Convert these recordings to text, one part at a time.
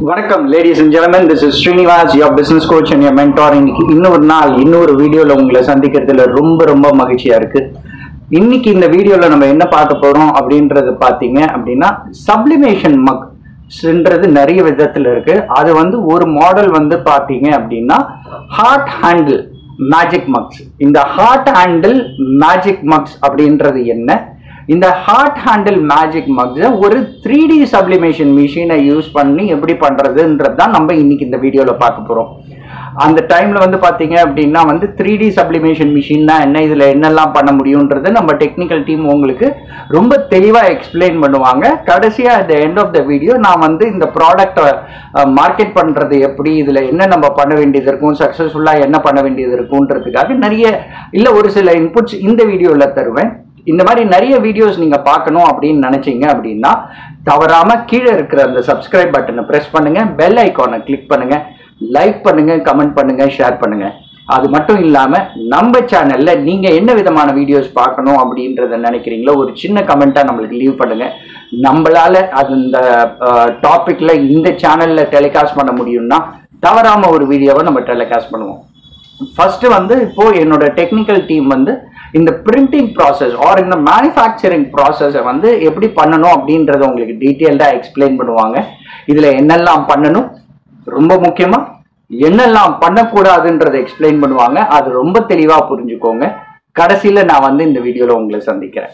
வணக்கம் ladies and gentlemen, this is Srinivas, your business coach and your mentor. இன்னொரு நாள் இன்னொரு வீடியோல உங்களை சந்திக்கிறதுல ரொம்ப மகிழ்ச்சியா இருக்கு. இன்னைக்கு இந்த வீடியோல நம்ம என்ன பார்க்க போறோம் அப்படின்றது பாத்தீங்க அப்படின்னா சப்ளிமேஷன் மக்ன்றது நிறைய விதத்துல இருக்கு. அது ஒரு மாடல் பாத்தீங்க அப்படின்னா ஹார்ட் ஹேண்டில் மேஜிக் மக்ஸ். இந்த ஹார்ட் ஹேண்டில் மேஜிக் மக்ஸ் அப்படின்றது என்ன? இந்த ஹார்ட் ஹேண்டில் மேஜிக் மக்ஸை ஒரு 3D சப்ளிமேஷன் மிஷினை யூஸ் பண்ணி எப்படி பண்றதுன்றது தான் நம்ம இன்னைக்கு இந்த வீடியோல பார்க்க போறோம். அந்த டைம்ல பாத்தீங்க அப்படின்னா 3D சப்ளிமேஷன் மிஷின்னா என்ன, இதுல என்னெல்லாம் பண்ண முடியும்ன்றது நம்ம டெக்னிக்கல் டீம் உங்களுக்கு ரொம்ப தெளிவா எக்ஸ்பிளைன் பண்ணுவாங்க. கடைசியா at the end of the video நான் இந்த ப்ராடக்ட் மார்க்கெட் பண்றது எப்படி, இதுல என்ன நம்ம பண்ண வேண்டியது இருக்கும், சக்சஸ்ஃபுல்லா என்ன பண்ண வேண்டியது இருக்கும்ன்றதுக்காக ஒரு சில இன்புட்ஸ் இந்த வீடியோல தருவேன். இந்த மாதிரி நிறைய வீடியோஸ் நீங்க பார்க்கணும் அப்படின்னு நினைச்சீங்க அப்படின்னா தவறாம கீழே இருக்கிற அந்த சப்ஸ்கிரைப் பட்டனை பிரஸ் பண்ணுங்க, பெல் ஐகானை கிளிக் பண்ணுங்க, லைக் பண்ணுங்க, கமெண்ட் பண்ணுங்க, ஷேர் பண்ணுங்க. அது மட்டும் இல்லாம நம்ம சேனல்ல நீங்க என்ன விதமான வீடியோஸ் பார்க்கணும் அப்படின்றத நினைக்கிறீங்களோ ஒரு சின்ன கமெண்டா நம்மளுக்கு லீவ் பண்ணுங்க. நம்மளால அந்த டாபிக்ல இந்த சேனல்ல டெலிகாஸ்ட் பண்ண முடியும்னா தவறாம ஒரு வீடியோவை நம்ம டெலிகாஸ்ட் பண்ணுவோம். ஃபர்ஸ்ட் இப்போ என்னோட டெக்னிக்கல் டீம் இந்த பிரிண்டிங் ப்ராசஸ் ஆர் இந்த மேனுஃபேக்சரிங் ப்ராசஸை எப்படி பண்ணணும் அப்படின்றத உங்களுக்கு டீட்டெயில்டாக எக்ஸ்பிளைன் பண்ணுவாங்க. இதில் என்னெல்லாம் பண்ணணும், ரொம்ப முக்கியமாக என்னெல்லாம் பண்ணக்கூடாதுன்றதை எக்ஸ்பிளைன் பண்ணுவாங்க. அது ரொம்ப தெளிவாக புரிஞ்சுக்கோங்க. கடைசியில் நான் இந்த வீடியோவில் உங்களை சந்திக்கிறேன்.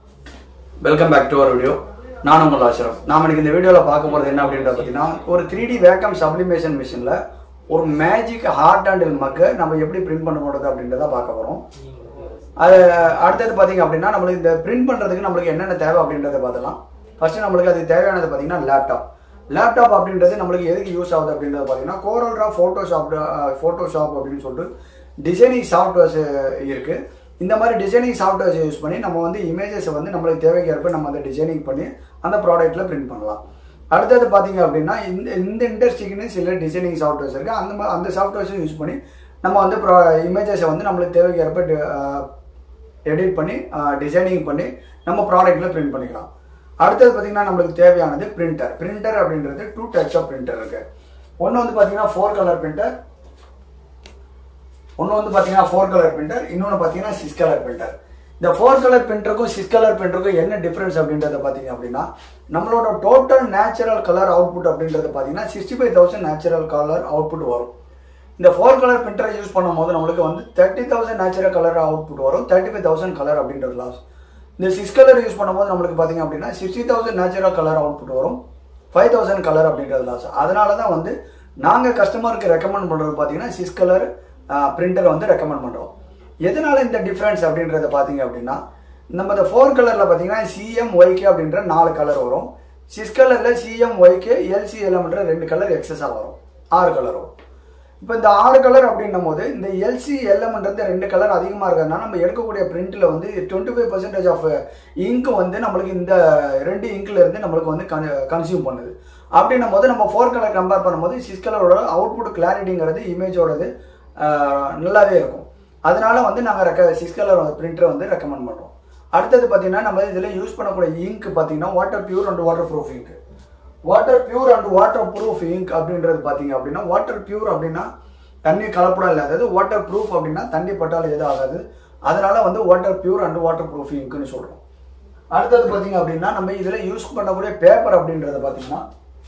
Welcome back to our video. நான் உங்கள் ஆசிரம். நாம் எனக்கு இந்த வீடியோவில் பார்க்க போகிறது என்ன அப்படின்றத பார்த்தீங்கன்னா ஒரு 3D வேக்கம் சப்ளிமேஷன் மிஷினில் ஒரு மேஜிக் ஹார்ட் ஹேண்டில் மக்கை நம்ம எப்படி பிரிண்ட் பண்ண போகிறது அப்படின்றத பார்க்க போகிறோம். அது அடுத்தது பார்த்தீங்க அப்படின்னா நம்மளுக்கு இந்த பிரிண்ட் பண்ணுறதுக்கு நம்மளுக்கு என்னென்ன தேவை அப்படின்றத பார்த்தலாம். ஃபர்ஸ்ட் நம்மளுக்கு அது தேவையானது பார்த்தீங்கன்னா லேப்டாப் அப்படின்றது நம்மளுக்கு எதுக்கு யூஸ் ஆகுது அப்படின்றது பார்த்தீங்கன்னா கோரல் ட்ரா ஃபோட்டோஷாப் அப்படின்னு சொல்லிட்டு டிசைனிங் சாஃப்ட்வேர்ஸ் இருக்குது. இந்த மாதிரி டிசைனிங் சாஃப்ட்வேர்ஸ் யூஸ் பண்ணி நம்ம இமேஜஸை நம்மளுக்கு தேவைக்கு ஏற்ப நம்ம அந்த டிசைனிங் பண்ணி அந்த ப்ராடக்ட்டில் பிரிண்ட் பண்ணலாம். அடுத்தது பார்த்தீங்க அப்படின்னா இந்த இண்டஸ்ட்ரிக்குன்னு சில டிசைனிங் சாஃப்ட்வேர்ஸ் இருக்குது. அந்த சாஃப்ட்வேர்ஸை யூஸ் பண்ணி நம்ம இமேஜஸை நம்மளுக்கு தேவைக்கு ஏற்ப எடிட் பண்ணி டிசைனிங் பண்ணி நம்ம ப்ராடக்ட்டில் பிரிண்ட் பண்ணிக்கலாம். அடுத்தது பார்த்தீங்கன்னா நம்மளுக்கு தேவையானது பிரிண்டர் அப்படின்றது 2 டைப்ஸ் ஆஃப் பிரிண்டர் இருக்குது. ஒன்று பார்த்தீங்கன்னா 4 கலர் பிரிண்டர், இன்னொன்று பார்த்தீங்கன்னா 6 கலர் பிரிண்டர். இந்த 4 கலர் பிரிண்டருக்கும் 6 கலர் பிரிண்டருக்கும் என்ன டிஃபரன்ஸ் அப்படின்றத பார்த்தீங்க அப்படின்னா நம்மளோட டோட்டல் நேச்சுரல் கலர் அவுட்புட் அப்படின்றது பார்த்தீங்கன்னா 65,000 நேச்சுரல் கலர் அவுட்புட் வரும். இந்த 4 கலர் பிரிண்டரை யூஸ் பண்ணும்போது நம்மளுக்கு 30,000 நேச்சுரல் கலர் அவுட்புட் வரும், 35,000 கலர் அப்படின்றது லாஸ். இந்த 6 கலர் யூஸ் பண்ணும்போது நம்மளுக்கு பார்த்தீங்க அப்படின்னா 60,000 நேச்சுரல் கலர் அவுட்புட் வரும், 5,000 கலர் அப்படின்றது லாஸ். அதனால தான் நாங்கள் கஸ்டமருக்கு ரெக்கமெண்ட் பண்ணுறது பார்த்தீங்கன்னா 6 கலர் பிரிண்டரை ரெக்கமெண்ட் பண்ணுறோம். எதனால இந்த டிஃப்ரென்ஸ் அப்படின்றத பார்த்தீங்க அப்படின்னா நம்ம இந்த 4 கலரில் பார்த்தீங்கன்னா CMYK அப்படின்ற 4 கலர் வரும், 6 கலரில் CMYK LCLMன்ற 2 கலர் எக்ஸஸாக வரும், 6 கலர் வரும். இப்போ இந்த 6 கலர் அப்படின்னும் போது இந்த LCLMன்றது 2 கலர் அதிகமாக இருக்கிறதுனால நம்ம எடுக்கக்கூடிய பிரிண்டில் 25% ஆஃப் இங்கு நம்மளுக்கு இந்த 2 இங்கில் இருந்து நம்மளுக்கு கன்சியூம் பண்ணுது. அப்படின்னும் போது நம்ம 4 கலர் கம்பேர் பண்ணும்போது 6 கலரோட அவுட்புட் கிளாரிட்டிங்கிறது இமேஜோடது நல்லாவே இருக்கும். அதனால நாங்கள் 6 கலர் பிரிண்டரை ரெக்கமெண்ட் பண்ணுறோம். அடுத்தது பார்த்தீங்கன்னா நம்ம இதில் யூஸ் பண்ணக்கூடிய இங்க் பார்த்தீங்கன்னா water pure and waterproof ink. Water pure and waterproof ink அப்படின்றது பார்த்தீங்க அப்படின்னா வாட்டர் பியூர் அப்படின்னா தண்ணி கலப்படம் இல்லாதது, வாட்டர் ப்ரூஃப் அப்படின்னா தண்ணி பட்டாலும் எதுவும் ஆகாது. அதனால water pure and waterproof இங்க்னு சொல்கிறோம். அடுத்தது பார்த்தீங்க அப்படின்னா நம்ம இதில் யூஸ் பண்ணக்கூடிய பேப்பர் அப்படின்றத பார்த்தீங்கன்னா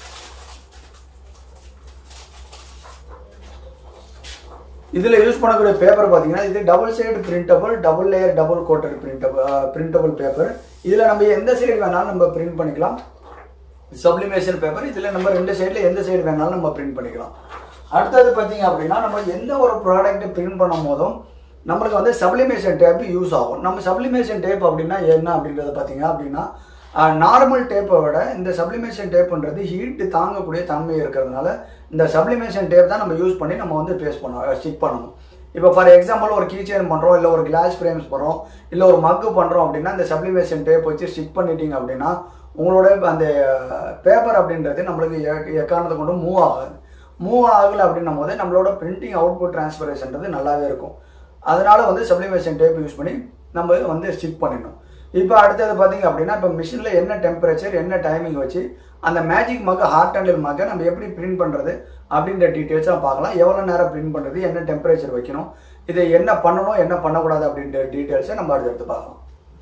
இதில் யூஸ் பண்ணக்கூடிய பேப்பர் பார்த்தீங்கன்னா இது double side printable, double layer, double coated printable paper. இதில் நம்ம எந்த சைடு வேணாலும் நம்ம பிரிண்ட் பண்ணிக்கலாம். சப்ளிமேஷன் பேப்பர் இதில் நம்ம 2 சைடில் எந்த சைடு வேணாலும் நம்ம பிரிண்ட் பண்ணிக்கலாம். அடுத்தது பார்த்தீங்க அப்படின்னா நம்ம எந்த ஒரு ப்ராடக்ட் பிரிண்ட் பண்ணும் போதும் நம்மளுக்கு சப்ளிமேஷன் டேப் யூஸ் ஆகும். நம்ம சப்ளிமேஷன் டேப் அப்படின்னா என்ன அப்படின்றத பார்த்தீங்க அப்படின்னா நார்மல் டேப்பை விட இந்த சப்ளிமேஷன் டேப்ன்றது ஹீட் தாங்கக்கூடிய தன்மை இருக்கிறதுனால இந்த சப்ளிமேஷன் டேப் தான் நம்ம யூஸ் பண்ணி நம்ம ஸ்டிக் பண்ணணும். இப்போ ஃபார் எக்ஸாம்பிள் ஒரு கீ செயின் பண்ணுறோம், இல்லை ஒரு கிளாஸ் ஃப்ரேம்ஸ் பண்ணுறோம், இல்லை ஒரு மக்கு பண்ணுறோம் அப்படின்னா இந்த சப்ளிமேஷன் டேப் வச்சு ஸ்டிக் பண்ணிட்டீங்க அப்படின்னா உங்களோட அந்த பேப்பர் அப்படின்றது நம்மளுக்கு எக்காரணத்தை கொண்டு மூவ் ஆகலை அப்படின்னும் போது நம்மளோட பிரிண்டிங் அவுட்புட் டிரான்ஸ்பரேஷன்றது நல்லாவே இருக்கும். அதனால சப்ளிமேஷன் டேப் யூஸ் பண்ணி நம்ம ஸ்டிக் பண்ணிடணும். இப்போ அடுத்தது பார்த்தீங்க அப்படின்னா இப்போ மிஷினில் என்ன டெம்பரேச்சர் என்ன டைமிங் வச்சு அந்த மேஜிக் மக் ஹார்ட் ஹேண்டில் மக்கை நம்ம எப்படி பிரிண்ட் பண்ணுறது அப்படின்ற டீட்டெயில்ஸாக பார்க்கலாம். எவ்வளோ நேரம் பிரிண்ட் பண்ணுறது, என்ன டெம்பரேச்சர் வைக்கணும், இதை என்ன பண்ணணும் என்ன பண்ணக்கூடாது அப்படின்ற டீட்டெயில்ஸை நம்ம அடுத்து பார்க்கலாம்.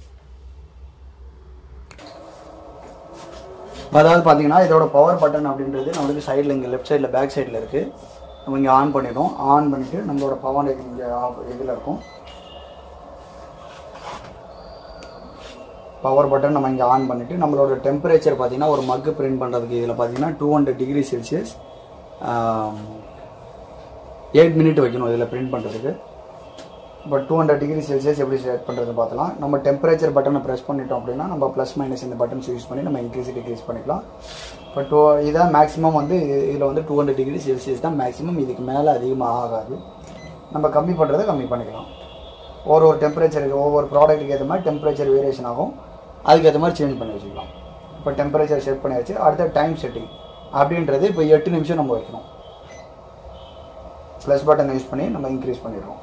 அதாவது பார்த்தீங்கன்னா இதோட பவர் பட்டன் அப்படின்றது நம்மளுக்கு சைடில் இங்கே லெஃப்ட் சைடில் பேக் சைடில் இருக்குது. நம்ம இங்கே ஆன் பண்ணிடுவோம். ஆன் பண்ணிவிட்டு நம்மளோட பவர் இங்கே இதில் இருக்கும். பவர் பட்டன் நம்ம இங்கே ஆன் பண்ணிவிட்டு நம்மளோட டெம்பரேச்சர் பார்த்தீங்கன்னா ஒரு மக்கு பிரிண்ட் பண்ணுறதுக்கு இதில் பார்த்தீங்கன்னா 200 டிகிரி செல்சியஸ் 8 மினிட் வைக்கணும் இதில் பிரிண்ட் பண்ணுறதுக்கு. இப்போ 200 டிகிரி செல்சியஸ் எப்படி செட் பண்ணுறது பார்த்தலாம். நம்ம டெம்பரேச்சர் பட்டனை ப்ரெஸ் பண்ணிட்டோம் அப்படின்னா நம்ம ப்ளஸ் மைனஸ் இந்த பட்டன்ஸ் யூஸ் பண்ணி நம்ம இன்க்ரீஸ் டிக்ரீஸ் பண்ணிக்கலாம். இப்போ இதான் மேக்ஸிமம் வந்து இதில் வந்து 200 டிகிரி செல்சியஸ் தான் மேக்ஸிமம். இதுக்கு மேலே அதிகமாக ஆகாது. நம்ம கம்மி பண்ணுறதை கம்மி பண்ணிக்கலாம். ஒரு டெம்பரேச்சருக்கு ஒவ்வொரு ப்ராடக்ட்டுக்கு ஏற்ற மாதிரி டெம்பரேச்சர் வேரியேஷன் ஆகும். அதுக்கேற்ற மாதிரி சேஞ்ச் பண்ணி வச்சுக்கலாம். இப்போ டெம்பரேச்சர் செட் பண்ணியாச்சு. அடுத்த டைம் செட்டிங் அப்படின்றது இப்போ 8 நிமிஷம் நம்ம வைக்கணும். ப்ளஸ் பட்டன் யூஸ் பண்ணி நம்ம இன்க்ரீஸ் பண்ணிடுறோம்.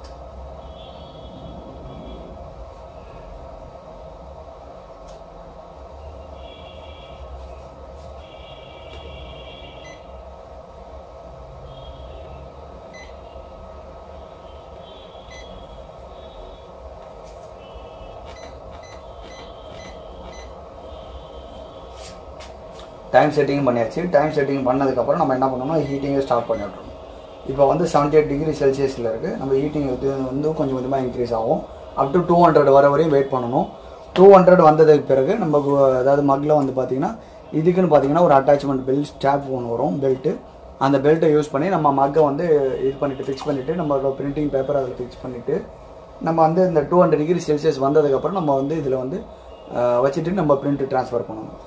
டைம் செட்டிங் பண்ணியாச்சு. டைம் செட்டிங் பண்ணதுக்கப்புறம் நம்ம என்ன பண்ணணும், ஹீட்டிங்கை ஸ்டார்ட் பண்ணி விட்றோம். இப்போ வந்து 78 டிகிரி செல்சியஸில் இருக்குது. நம்ம ஹீட்டிங் வந்து கொஞ்சம் கொஞ்சமாக இன்க்ரீஸ் ஆகும். அப் டு 200 வர வரையும் வெயிட் பண்ணணும். 200 வந்ததுக்கு பிறகு நம்ம அதாவது மக்கில் வந்து பார்த்திங்கன்னா இதுக்குன்னு பார்த்தீங்கன்னா ஒரு அட்டாச்மெண்ட் பெல்ட் ஸ்டாப் ஒன்று வரும் பெல்ட்டு. அந்த பெல்ட்டை யூஸ் பண்ணி நம்ம மக்கை வந்து இது பண்ணிவிட்டு ஃபிக்ஸ் பண்ணிவிட்டு நம்ம பிரிண்டிங் பேப்பர் அதில் ஃபிக்ஸ் பண்ணிவிட்டு நம்ம வந்து இந்த 200 டிகிரி செல்சியஸ் வந்ததுக்கப்புறம் நம்ம வந்து இதில் வந்து வச்சுட்டு நம்ம பிரிண்ட்டு ட்ரான்ஸ்ஃபர் பண்ணணும்.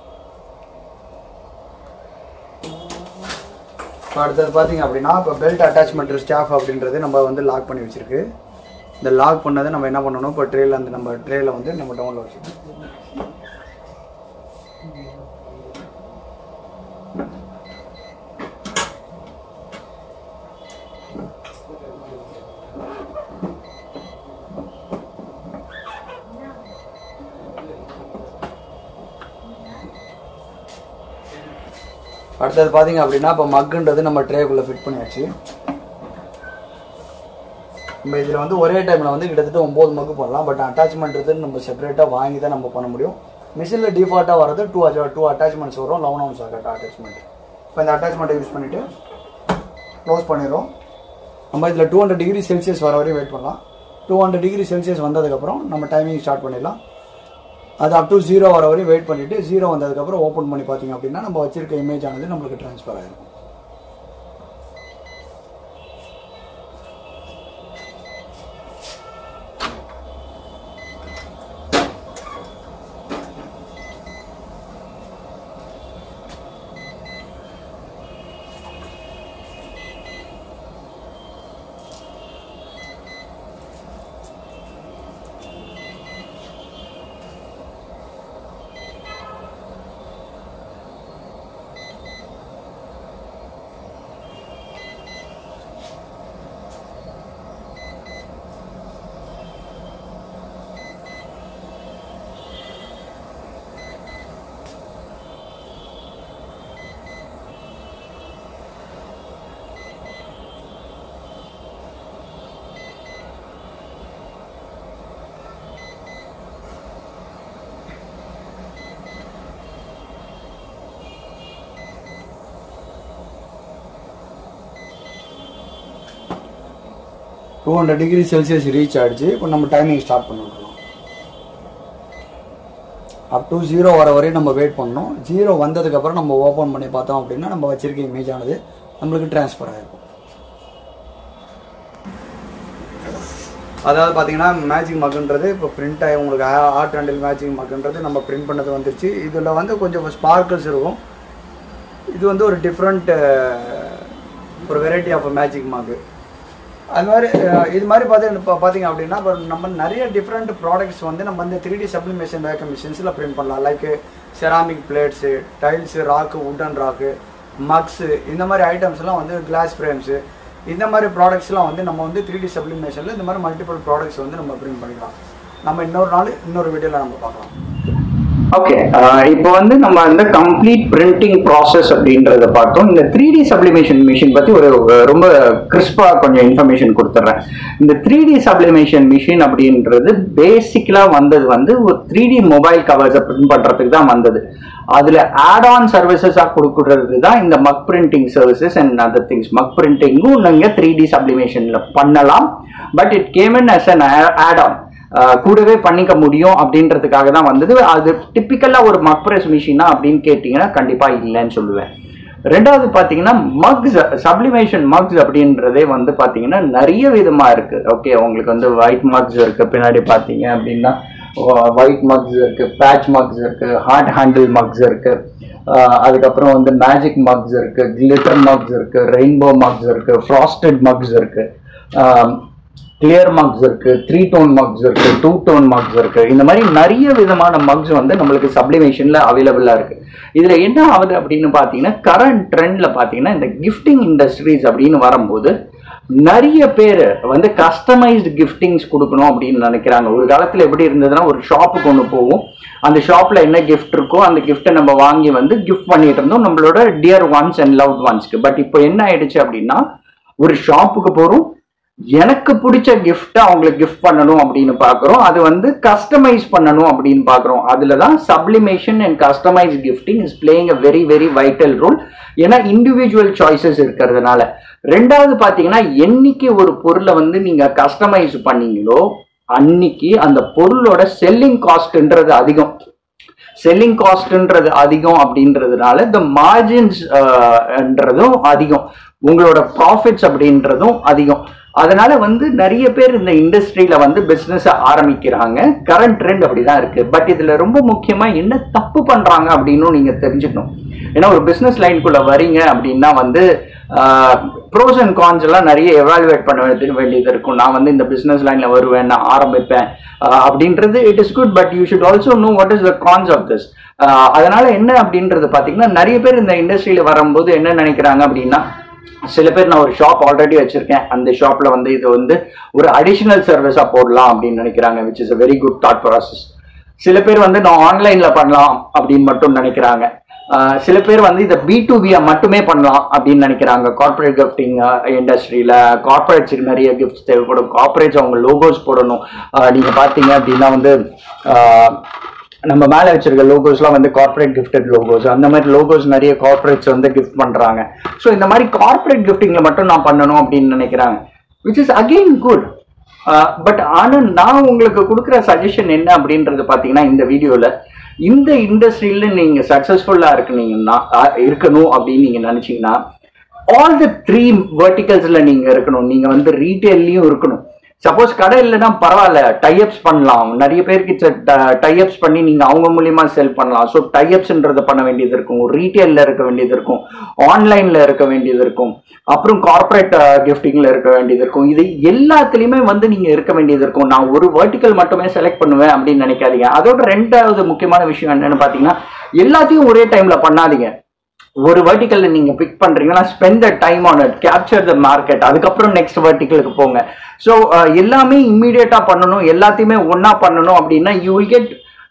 அடுத்தது பார்த்தீங்க அப்படின்னா இப்போ பெல்ட் அட்டாச்மெண்ட் ஸ்டாஃப் அப்படின்றது நம்ம வந்து லாக் பண்ணி வச்சுருக்கு. இந்த லாக் பண்ணதை நம்ம என்ன பண்ணணும், இப்போ ட்ரேயில் அந்த நம்ம ட்ரேயில் வந்து நம்ம டவுனில் வச்சுக்கணும். அடுத்தது பார்த்தீங்க அப்படின்னா இப்போ மக்குன்றது நம்ம ட்ரேக்குள்ளே ஃபிட் பண்ணியாச்சு. நம்ம இதில் வந்து ஒரே டைமில் வந்து கிட்டத்தட்ட 9 மக்கு பண்ணலாம். பட் அட்டாச்மெண்ட்றது நம்ம செப்பரேட்டாக வாங்கி தான் நம்ம பண்ண முடியும். மிஷினில் டிஃபால்ட்டாக வரது 2 அட்டாச்மெண்ட்ஸ் வரும். 11 ounce அட்டாச்மெண்ட். இப்போ இந்த அட்டாச்மெண்ட்டை யூஸ் பண்ணிவிட்டு க்ளோஸ் பண்ணிடுறோம். நம்ம இதில் 200 டிகிரி செல்சியஸ் வர வரையும் வெயிட் பண்ணலாம். 200 டிகிரி செல்சியஸ் வந்ததுக்கப்புறம் நம்ம டைமிங் ஸ்டார்ட் பண்ணிடலாம். அது அப் டு 0 வர வரையும் வெயிட் பண்ணிவிட்டு 0 வந்ததுக்கப்புறம் ஓப்பன் பண்ணி பார்த்தீங்க அப்படின்னா நம்ம வச்சிருக்க இமேஜ் ஆனது நம்மளுக்கு ட்ரான்ஸ்ஃபர் ஆகிருக்கும். டூ 200 டிகிரி செல்சியஸ் ரீச் ஆகிடுச்சு. இப்போ நம்ம டைமிங் ஸ்டார்ட் பண்ணிவிடலாம். அப் டு 0 வர வரையும் நம்ம வெயிட் பண்ணணும். 0 வந்ததுக்கப்புறம் நம்ம ஓப்பன் பண்ணி பார்த்தோம் அப்படின்னா நம்ம வச்சிருக்க இமேஜ் ஆனது நம்மளுக்கு ட்ரான்ஸ்ஃபர் ஆகிருக்கும். அதாவது பார்த்தீங்கன்னா மேஜிக் மக்குன்றது இப்போ பிரிண்ட் ஆகி உங்களுக்கு ஆர்ட் ஹேண்டில் மேஜிக் மக்குன்றது நம்ம பிரிண்ட் பண்ணது வந்துருச்சு. இதில் வந்து கொஞ்சம் ஸ்பார்க்கிள்ஸ் இருக்கும். இது வந்து ஒரு டிஃப்ரெண்ட் ஒரு வெரைட்டி ஆஃப் மேஜிக் மக்கு. அது மாதிரி இது மாதிரி பார்த்தீங்க அப்படின்னா இப்போ நம்ம நிறைய டிஃப்ரெண்ட் ப்ராடக்ட்ஸ் வந்து நம்ம வந்து 3D சப்ளிமேஷன் வேக்கம் மிஷின்ஸில் பிரிண்ட் பண்ணலாம். Like ceramic plates, tiles, rack, wooden rack, mugs, இந்த மாதிரி ஐட்டம்ஸ்லாம் வந்து கிளாஸ் ஃப்ரேம்ஸு, இந்த மாதிரி ப்ராடக்ட்ஸ்லாம் வந்து நம்ம வந்து 3D சப்ளிமேஷனில் இந்த மாதிரி மல்டிபிள் ப்ராடக்ட்ஸ் வந்து நம்ம பிரிண்ட் பண்ணிக்கலாம். நம்ம இன்னொரு நாள் இன்னொரு வீடியோவில் நம்ம பார்க்கலாம். ஓகே, இப்போ வந்து நம்ம அந்த கம்ப்ளீட் பிரிண்டிங் ப்ராசஸ் அப்படின்றத பார்த்தோம். இந்த 3D சப்ளிமேஷன் மிஷின் பற்றி ஒரு ரொம்ப கிறிஸ்பாக கொஞ்சம் இன்ஃபர்மேஷன் கொடுத்துட்றேன். இந்த 3D சப்ளிமேஷன் மிஷின் அப்படின்றது பேசிக்கலாக வந்தது வந்து ஒரு 3D மொபைல் கவர்ஸை பிரிண்ட் பண்ணுறதுக்கு தான் வந்தது. அதில் ஆட் ஆன் சர்வீசஸாக கொடுக்குறது தான் இந்த mug printing services and other things. Mug பிரிண்டிங்கும் நீங்கள் 3D சப்ளிமேஷனில் பண்ணலாம், but it came in as an add on, கூடவே பண்ணிக்க முடியும் அப்படின்றதுக்காக தான் வந்தது. அது டிப்பிக்கலா ஒரு மக் பிரஸ் மிஷினா அப்படின்னு கேட்டீங்கன்னா கண்டிப்பா இல்லைன்னு சொல்லுவேன். ரெண்டாவது பாத்தீங்கன்னா மக்ஸ், சப்ளிமேஷன் மக்ஸ் அப்படின்றதே வந்து பாத்தீங்கன்னா நிறைய விதமா இருக்கு. ஓகே, உங்களுக்கு வந்து ஒயிட் மக்ஸ் இருக்கு, பின்னாடி பாத்தீங்க அப்படின்னா ஒயிட் மக்ஸ் இருக்கு, பேட்ச் மக்ஸ் இருக்கு, ஹார்ட் ஹேண்டில் மக்ஸ் இருக்கு, அதுக்கப்புறம் வந்து மேஜிக் மக்ஸ் இருக்கு, கிளிட்டர் மக்ஸ் இருக்கு, ரெயின்போ மக்ஸ் இருக்கு, ஃப்ராஸ்டட் மக்ஸ் இருக்கு, கிளியர் மக்ஸ் இருக்கு, 3 டோன் மக்ஸ் இருக்கு, 2 டோன் மக்ஸ் இருக்கு. இந்த மாதிரி நிறைய விதமான மக்ஸ் வந்து நம்மளுக்கு சப்ளிமேஷன்ல அவைலபிளா இருக்கு. இதுல என்ன ஆகுது அப்படின்னு பாத்தீங்கன்னா, கரண்ட் ட்ரெண்ட்ல பாத்தீங்கன்னா இந்த கிஃப்டிங் இண்டஸ்ட்ரீஸ் அப்படின்னு வரும்போது நிறைய பேர் வந்து கஸ்டமைஸ்டு கிஃப்டிங்ஸ் கொடுக்கணும் அப்படின்னு நினைக்கிறாங்க. ஒரு காலத்துல எப்படி இருந்ததுன்னா, ஒரு ஷாப்புக்கு ஒன்று போவோம், அந்த ஷாப்ல என்ன கிஃப்ட் இருக்கோ அந்த கிஃப்ட்டை நம்ம வாங்கி வந்து கிஃப்ட் பண்ணிட்டு இருந்தோம் நம்மளோட டியர் ஒன்ஸ் அண்ட் லவ்ட் ஒன்ஸ்க்கு. பட் இப்போ என்ன ஆயிடுச்சு அப்படின்னா, ஒரு ஷாப்புக்கு போறோம், எனக்கு பிடிச்ச கிஃப்ட் அவங்களுக்கு கிஃப்ட் பண்ணணும் அப்படின்னு பாக்குறோம், அது வந்து கஸ்டமைஸ் பண்ணணும் அப்படின்னு பாக்குறோம். அதுலதான் sublimation and customise gifting is playing a very very vital role. ஏன்னா இண்டிவிஜுவல் சாய்ஸஸ் இருக்கிறதுனால. ரெண்டாவது பாத்தீங்கன்னா, என்னைக்கு ஒரு பொருளை வந்து நீங்க கஸ்டமைஸ் பண்ணீங்களோ அன்னைக்கு அந்த பொருளோட செல்லிங் காஸ்ட்ன்றது அதிகம். செல்லிங் காஸ்ட்ன்றது அதிகம் அப்படின்றதுனால இந்த மார்ஜின்ஸ்ன்றதும் அதிகம், உங்களோட ப்ராஃபிட்ஸ் அப்படின்றதும் அதிகம். அதனால வந்து நிறைய பேர் இந்த இண்டஸ்ட்ரியில வந்து பிசினஸ் ஆரம்பிக்கிறாங்க. கரண்ட் ட்ரெண்ட் அப்படிதான் இருக்கு. பட் இதுல ரொம்ப முக்கியமா என்ன தப்பு பண்றாங்க அப்படின்னு நீங்க தெரிஞ்சுக்கணும். ஏன்னா ஒரு பிசினஸ் லைனுக்குள்ள வரீங்க அப்படின்னா வந்து ப்ரோஸ் அண்ட் கான்ஸ் எல்லாம் நிறைய எவாலுவேட் பண்ண வேண்டியது இருக்கும். நான் வந்து இந்த பிசினஸ் லைன்ல வருவேன், நான் ஆரம்பிப்பேன் அப்படின்றது it is good, but you should also know what is the cons of this. அதனால என்ன அப்படின்றது பாத்தீங்கன்னா, நிறைய பேர் இந்த இண்டஸ்ட்ரியில வரும்போது என்ன நினைக்கிறாங்க அப்படின்னா, சில பேர் நான் ஒரு ஷாப் ஆல்ரெடி வச்சிருக்கேன், அந்த ஷாப்ல வந்து இது வந்து ஒரு அடிஷனல் சர்வீஸா போடலாம் அப்படின்னு நினைக்கிறாங்க, which is a very good thought process. சில பேர் வந்து நான் ஆன்லைன்ல பண்ணலாம் அப்படின்னு மட்டும் நினைக்கிறாங்க. சில பேர் வந்து இதை B2B மட்டுமே பண்ணலாம் அப்படின்னு நினைக்கிறாங்க. கார்பரேட் கிஃப்டிங் இண்டஸ்ட்ரியில கார்பரேட்ஸுக்கு நிறைய கிஃப்ட்ஸ் தேவைப்படும், கார்பரேட்ஸ் அவங்க லோகோஸ் போடணும். நீங்க பாத்தீங்க அப்படின்னா வந்து நம்ம மேலே வச்சிருக்க லோகோஸ்லாம் வந்து கார்பரேட் கிஃப்டட் லோகோஸ், அந்த மாதிரி லோகோஸ் நிறைய கார்பரேட்ஸ் வந்து கிஃப்ட் பண்றாங்க. ஸோ இந்த மாதிரி கார்பரேட் கிஃப்டிங்ல மட்டும் நான் பண்ணணும் அப்படின்னு நினைக்கிறாங்க, which is again good. But ஆனால் நான் உங்களுக்கு கொடுக்குற சஜஷன் என்ன அப்படின்றது பார்த்தீங்கன்னா, இந்த வீடியோவில் இந்த இண்டஸ்ட்ரியில நீங்க சக்சஸ்ஃபுல்லா இருக்கணும் அப்படின்னு நீங்க நினைச்சீங்கன்னா, ஆல் த 3 வெர்டிகல்ஸ்ல நீங்க இருக்கணும். நீங்க வந்து ரீட்டைல்லையும் இருக்கணும். சப்போஸ் கடை இல்லைன்னா பரவாயில்ல, டைஅப்ஸ் பண்ணலாம். நிறைய பேருக்கு டைஅப்ஸ் பண்ணி நீங்க அவங்க மூலியமா செல் பண்ணலாம். ஸோ டைஅப்ஸ்ன்றத பண்ண வேண்டியது இருக்கும், ரீட்டைல்ல இருக்க வேண்டியது இருக்கும், ஆன்லைன்ல இருக்க வேண்டியது இருக்கும், அப்புறம் கார்பரேட் கிஃப்டிங்ல இருக்க வேண்டியது இருக்கும். இது எல்லாத்துலயுமே வந்து நீங்க இருக்க வேண்டியது இருக்கும். நான் ஒரு வெர்டிகல் மட்டுமே செலக்ட் பண்ணுவேன் அப்படின்னு நினைக்காதீங்க. அதோட ரெண்டாவது முக்கியமான விஷயம் என்னன்னு பாத்தீங்கன்னா, எல்லாத்தையும் ஒரே டைம்ல பண்ணாதீங்க. ஒரு வெர்டிகல்ல நீங்க பிக் பண்றீங்கன்னா, spend the time on it, capture the market, அதுக்கப்புறம் நெக்ஸ்ட் வெர்டிகலுக்கு போங்க. ஸோ எல்லாமே இம்மீடியட்டா பண்ணணும், எல்லாத்தையுமே ஒன்னா பண்ணணும் அப்படின்னா you will get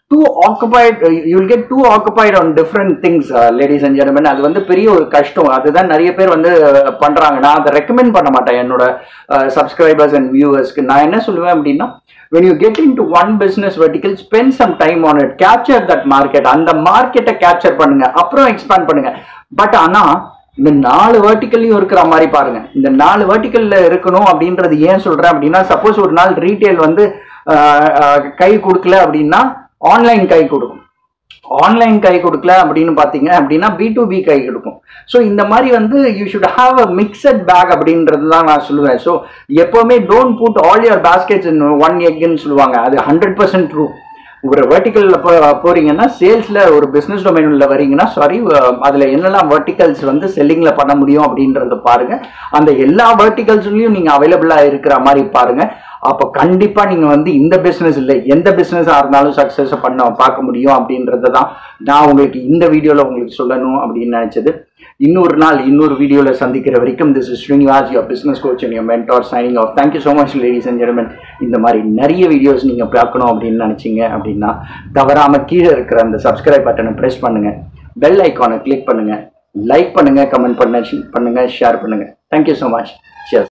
too occupied on different things ladies and gentlemen. அது வந்து பெரிய ஒரு கஷ்டம். அதுதான் நிறைய பேர் வந்து பண்றாங்க. நான் அதை ரெக்கமெண்ட் பண்ண மாட்டேன் என்னோட சப்ஸ்கிரைபர்ஸ் அண்ட் வியூவர்ஸ்க்கு. நான் என்ன சொல்லுவேன் அப்படின்னா, when you get into one business vertical, spend some time on it, capture that market, அந்த மார்க்கெட்டை கேப்சர் பண்ணுங்க, அப்புறம் எக்ஸ்பேண்ட் பண்ணுங்க. பட் ஆனா இந்த 4 வெர்டிகல்லையும் இருக்கிற மாதிரி பாருங்க. இந்த 4 வெர்டிகல்ல இருக்கணும் அப்படின்றது ஏன் சொல்றேன் அப்படின்னா, சப்போஸ் ஒரு நாள் ரீட்டைல் வந்து கை கொடுக்கல அப்படின்னா ஆன்லைன் கை கொடுக்கும், ஆன்லைன் கை கொடுக்கல அப்படின்னு பாத்தீங்க அப்படின்னா B2B கை கொடுக்கும். ஸோ இந்த மாதிரி வந்து you should have a mixed bag அப்படின்றது தான் நான் சொல்லுவேன். ஸோ எப்பவுமே don't put all your baskets in one எக்னு சொல்லுவாங்க, அது 100% ட்ரூ. ஒரு வெர்டிகல்ல போறீங்கன்னா, சேல்ஸ்ல ஒரு பிசினஸ் டொமைன்ல வரீங்கன்னா, சாரி, அதுல என்னெல்லாம் வெர்டிகல்ஸ் வந்து செல்லிங்ல பண்ண முடியும் அப்படின்றத பாருங்க. அந்த எல்லா வெர்டிகல்ஸ்லயும் நீங்க அவைலபிளா இருக்கிற மாதிரி பாருங்க. அப்ப கண்டிப்பா நீங்க வந்து இந்த பிசினஸ் இல்லை, எந்த பிசினஸா இருந்தாலும் சக்சஸ் பார்க்க முடியும் அப்படின்றத தான் நான் உங்களுக்கு இந்த வீடியோல உங்களுக்கு சொல்லணும் அப்படின்னு நினைச்சது. இன்னொரு நாள் இன்னொரு வீடியோவில் சந்திக்கிற வரைக்கும் this is Srinivas your business coach and your mentor signing off. Thank you so much ladies and gentlemen. இந்த மாதிரி நிறைய வீடியோஸ் நீங்கள் பார்க்கணும் அப்படின்னு நினச்சிங்க அப்படின்னா தவறாமல் கீழே இருக்கிற அந்த சப்ஸ்கிரைப் பட்டனை ப்ரெஸ் பண்ணுங்கள், பெல் ஐக்கானை கிளிக் பண்ணுங்கள், லைக் பண்ணுங்கள், கமெண்ட் பண்ணுங்கள், ஷேர் பண்ணுங்கள். Thank you so much. Cheers.